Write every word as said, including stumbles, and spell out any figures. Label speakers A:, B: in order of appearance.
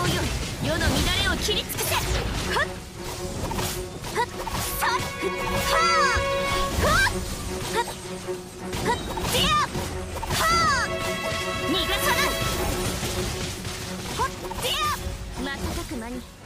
A: よ、世の乱れを切り尽くせ。はっはっさっはあはっはっはっディアはあ逃がさない。はっディア瞬く間に